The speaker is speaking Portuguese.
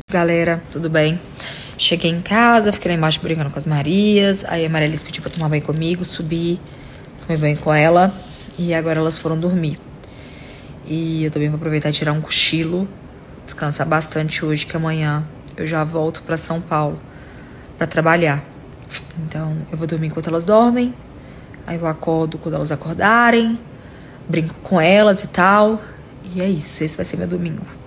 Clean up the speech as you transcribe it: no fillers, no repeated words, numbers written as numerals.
Galera, tudo bem? Cheguei em casa, fiquei lá embaixo brincando com as Marias. Aí a Maria Alice pediu pra tomar banho comigo, subi, tomei banho com ela. E agora elas foram dormir. E eu também vou aproveitar e tirar um cochilo, descansar bastante hoje, que amanhã eu já volto pra São Paulo pra trabalhar. Então eu vou dormir enquanto elas dormem. Aí eu acordo quando elas acordarem, brinco com elas e tal. E é isso, esse vai ser meu domingo.